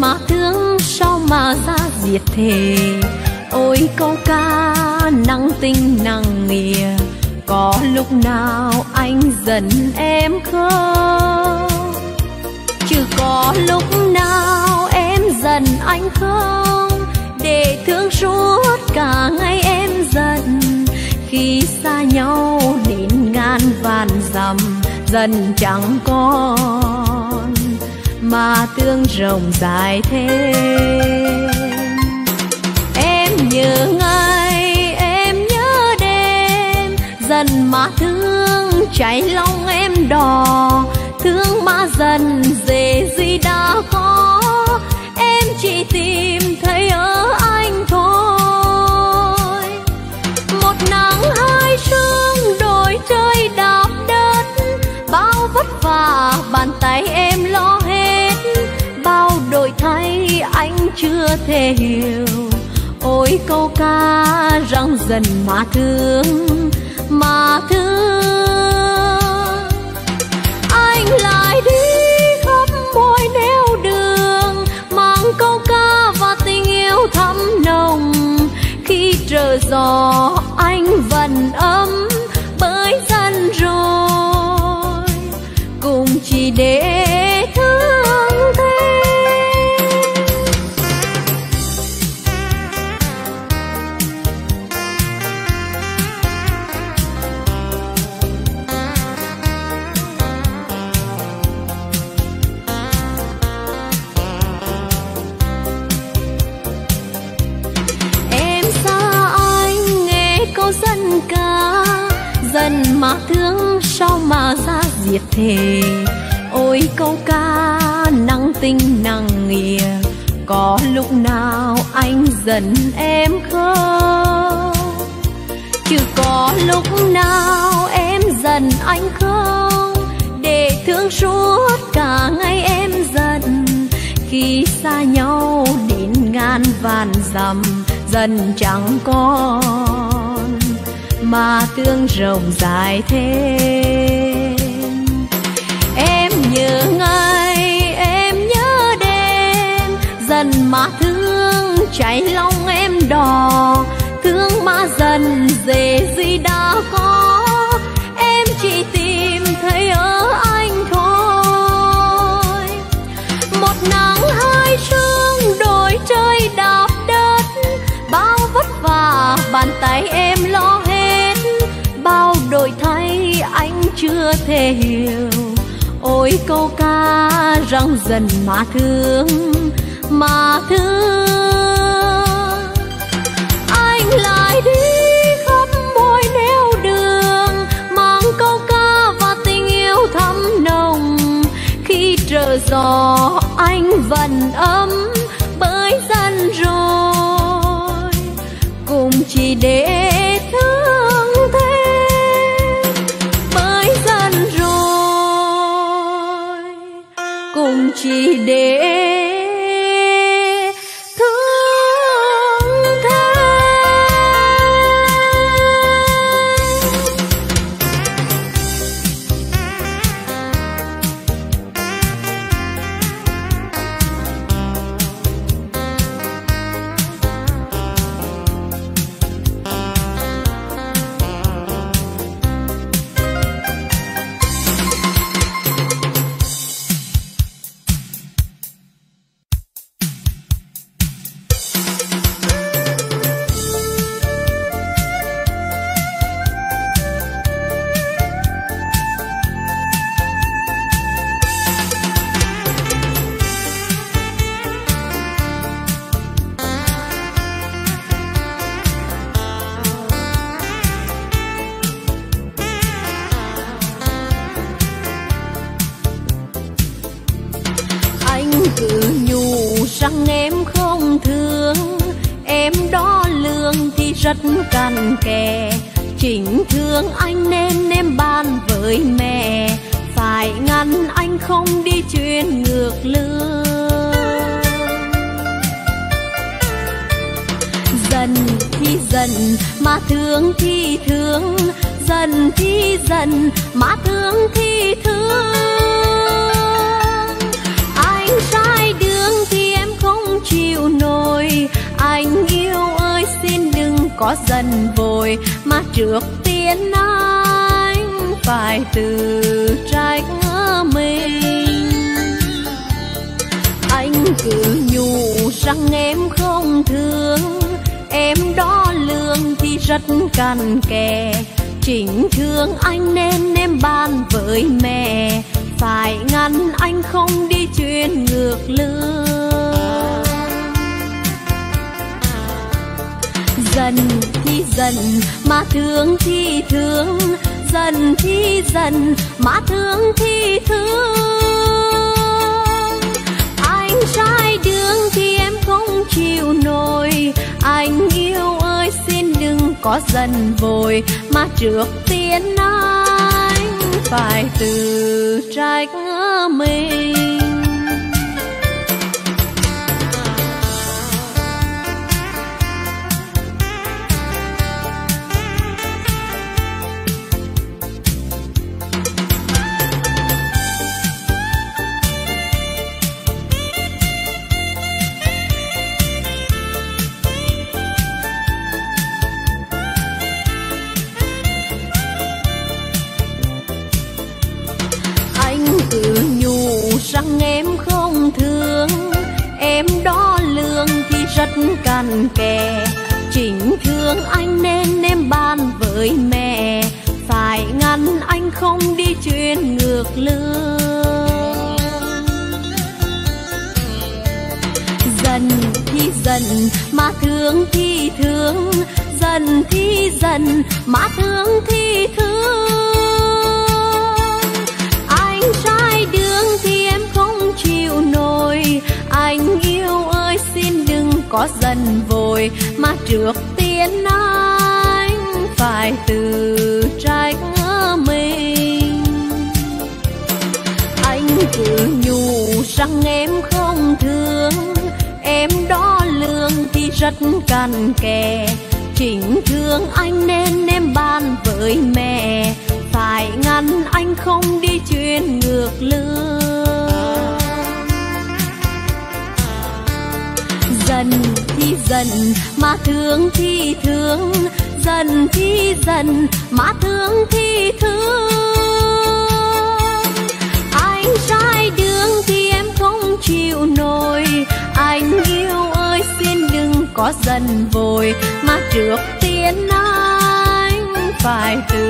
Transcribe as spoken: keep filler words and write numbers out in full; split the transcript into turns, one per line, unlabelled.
mà thương sao mà ra diệt thề. Ôi câu ca nặng tình nặng nghĩa, có lúc nào anh giận em không? Chứ có lúc nào em giận anh không? Để thương suốt cả ngày em giận, khi xa nhau đến ngàn vạn dặm dần chẳng còn mà tương rộng dài thêm. Em nhớ ngày em nhớ đêm, dần mà thương cháy lòng em đỏ. Thương mà dần dễ gì đã có, em chỉ tìm thấy ở anh thôi. Một nắng hai sương đổi trời đạp đất, bao vất vả bàn tay em lo hết. Bao đổi thay anh chưa thể hiểu, ôi câu ca rằng dần mà thương mà thương. Anh lại đi khắp mọi nẻo đường, mang câu ca và tình yêu thắm nồng. Khi trở gió anh vẫn ấm bởi dần rồi, cùng chỉ để thương thêm. Dân ca dần mà thương sao mà ra diệt thề. Ôi câu ca nặng tình nặng nghĩa, có lúc nào anh giận em không? Chứ có lúc nào em giận anh không? Để thương suốt cả ngày em giận, khi xa nhau đến ngàn vạn dặm dần chẳng còn mà tương rộng dài thêm. Em nhớ ngày em nhớ đêm, dần mà thương cháy lòng em đỏ. Thương mà dần dễ gì đã có, em chỉ tìm thấy ở anh thôi. Một nắng hai sương đổi trời đạp đất, bao vất vả bàn tay em lo hết. Bao đổi thay anh chưa thể hiểu, ôi câu ca rằng dần mà thương mà thương. Anh lại đi khắp mọi nẻo đường, mang câu ca và tình yêu thắm nồng. Khi trở gió anh vẫn ấm bởi dần rồi, cùng chỉ để thương thêm. Bởi dần rồi, cùng chỉ để rằng em không thương, em đo lường thì rất cặn kẽ. Chính thương anh nên em bàn với mẹ, phải ngăn anh không đi chuyến ngược lương. Dần thì dần mà thương thì thương, dần thì dần mà thương thì thương. Anh sai đường thì em không chịu nổi. Anh yêu ơi xin đừng có giận vội, mà trước tiên anh phải tự trách mình. Anh cứ nhủ rằng em không thương, em đo lường thì rất cặn kẽ. Chính thương anh nên em bàn với mẹ, phải ngăn anh không đi chuyện ngược lương. Giận thì giận mà thương thì thương, giận thì giận mà thương thì thương. Anh sai đường thì em không chịu nổi, anh yêu ơi xin đừng có giận vội, mà trước tiên anh phải tự trách mình. Cứ nhủ rằng em không thương, em đo lường thì rất cặn kẽ. Chính thương anh nên em bàn với mẹ, phải ngăn anh không đi chuyện ngược lương. Giận thì giận mà thương thì thương, giận thì giận mà thương thì thương. Sai đường thì em không chịu nổi, anh yêu ơi xin đừng có giận vội, mà trước tiên anh phải tự trách mình. Anh cứ nhủ rằng em không thương, em đo lường thì rất cặn kẽ. Chính thương anh nên em bàn với mẹ, phải ngăn anh không đi chuyện ngược lương. Giận thì giận mà thương thì thương, giận thì giận mà thương thì thương. Anh sai đường thì em không chịu nổi, anh yêu ơi xin đừng có giận vội, mà trước tiên anh phải tự